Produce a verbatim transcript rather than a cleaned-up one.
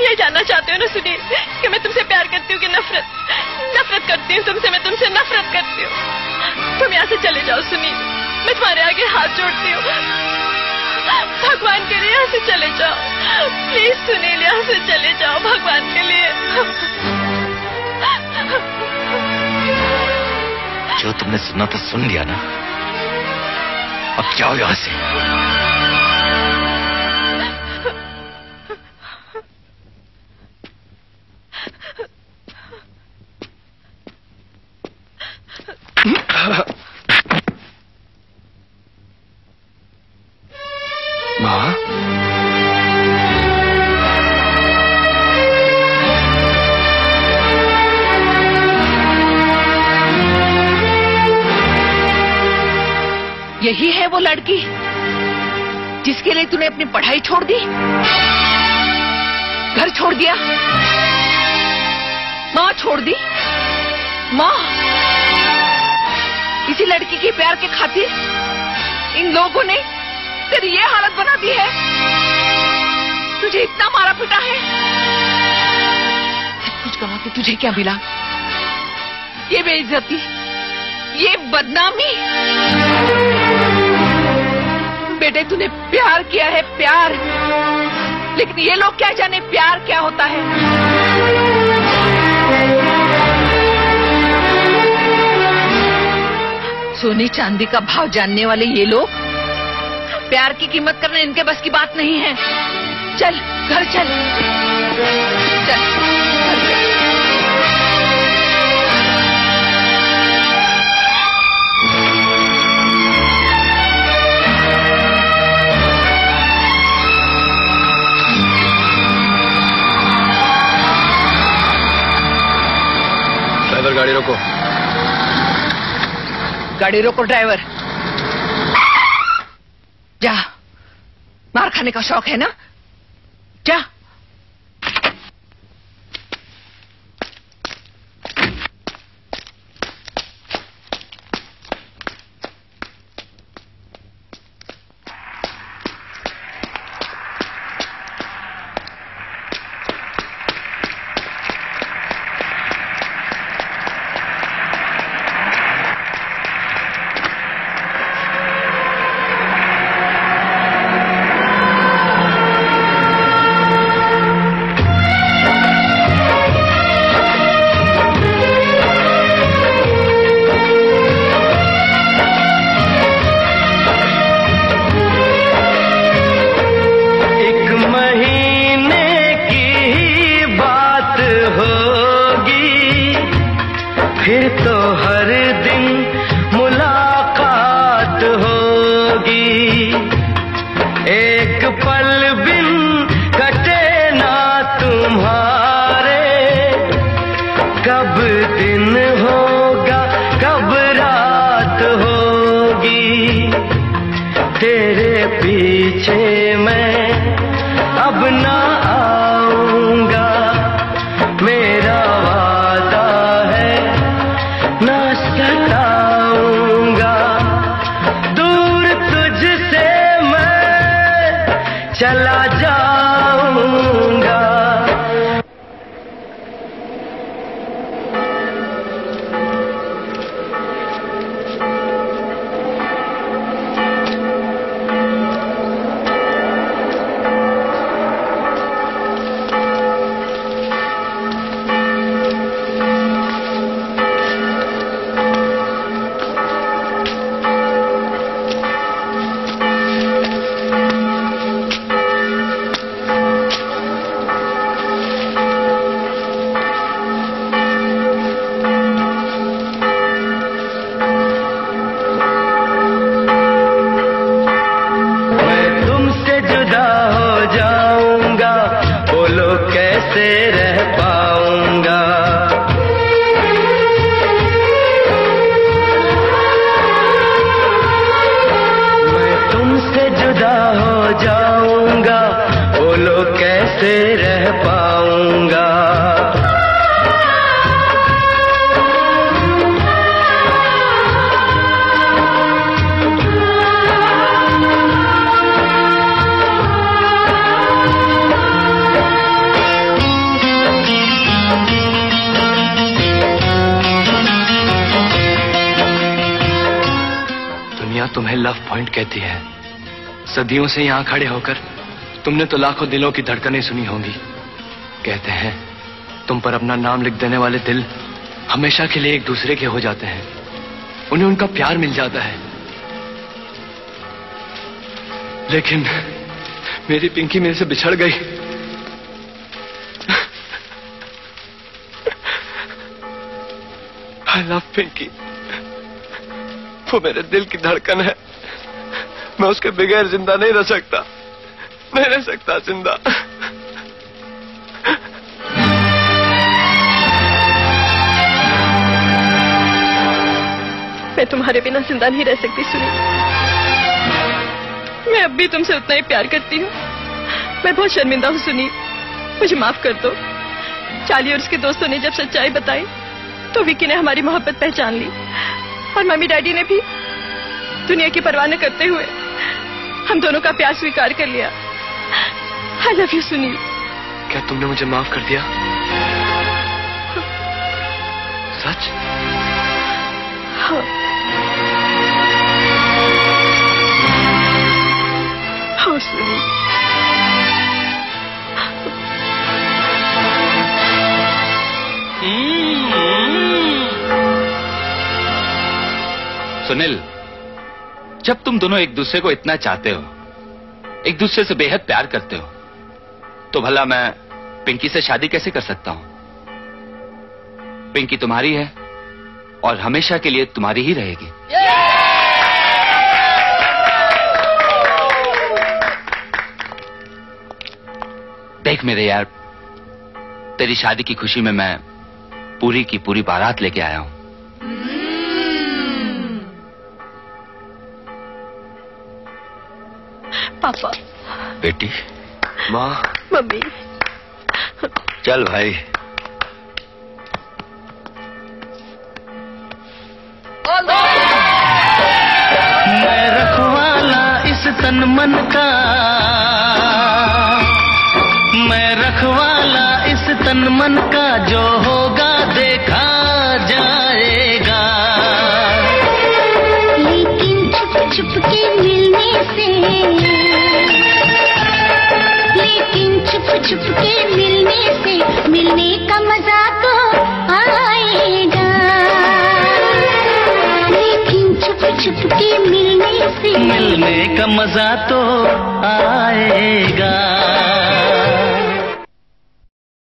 ये जानना चाहते हो ना सुनील कि मैं तुमसे प्यार करती हूँ कि नफरत? नफरत करती हूँ तुमसे, मैं तुमसे नफरत करती हूँ। तुम यहाँ से चले जाओ सुनील, मैं तुम्हारे आगे हाथ जोड़ती हूँ। भगवान के लिए यहाँ से चले जाओ प्लीज सुनील, यहाँ से चले जाओ भगवान के लिए। जो तुमने सुनना था सुन लिया ना, अब जाओ यहाँ से। माँ, यही है वो लड़की जिसके लिए तूने अपनी पढ़ाई छोड़ दी, घर छोड़ दिया, माँ छोड़ दी। माँ, इसी लड़की के प्यार के खातिर इन लोगों ने तेरी ये हालत बना दी है, तुझे इतना मारा पीटा है। सब कुछ गवा के तुझे क्या मिला? ये बेइज्जती, ये बदनामी। बेटे तूने प्यार किया है, प्यार, लेकिन ये लोग क्या जाने प्यार क्या होता है। सोने चांदी का भाव जानने वाले ये लोग प्यार की कीमत करना इनके बस की बात नहीं है। चल घर चल, चल घर चल। ड्राइवर गाड़ी रोको। गाड़ी रोको ड्राइवर। जा, मार खाने का शौक है ना, जा। तुम्हें लव पॉइंट कहती है। सदियों से यहाँ खड़े होकर तुमने तो लाखों दिलों की धड़कनें सुनी होंगी। कहते हैं तुम पर अपना नाम लिख देने वाले दिल हमेशा के लिए एक दूसरे के हो जाते हैं, उन्हें उनका प्यार मिल जाता है। लेकिन मेरी पिंकी मेरे से बिछड़ गई। I love Pinky. वो मेरे दिल की धड़कन है। मैं उसके बगैर जिंदा नहीं रह सकता, नहीं रह सकता जिंदा। मैं तुम्हारे बिना जिंदा नहीं रह सकती सुनील। मैं अब भी तुमसे उतना ही प्यार करती हूँ। मैं बहुत शर्मिंदा हूँ सुनील, मुझे माफ कर दो। चार्ली और उसके दोस्तों ने जब सच्चाई बताई तो विक्की ने हमारी मोहब्बत पहचान ली और मम्मी डैडी ने भी दुनिया की परवाह न करते हुए हम दोनों का प्यार स्वीकार कर लिया। I love you Sunil. क्या तुमने मुझे माफ कर दिया? सच? हाँ। हाँ सुनील। सुनील, जब तुम दोनों एक दूसरे को इतना चाहते हो, एक दूसरे से बेहद प्यार करते हो, तो भला मैं पिंकी से शादी कैसे कर सकता हूं? पिंकी तुम्हारी है और हमेशा के लिए तुम्हारी ही रहेगी। देख मेरे यार, तेरी शादी की खुशी में मैं पूरी की पूरी बारात लेके आया हूं। पापा। बेटी। माँ। मम्मी। चल भाई। मैं रखवाला इस तन मन का, मैं रखवाला इस तन मन का, जो होगा देखा जाएगा। लेकिन छुप छुप के मिलने से, लेकिन छुप छुप के मिलने से, मिलने का मजा तो आएगा। लेकिन छुप छुप के मिलने से, मिलने का मजा तो आएगा।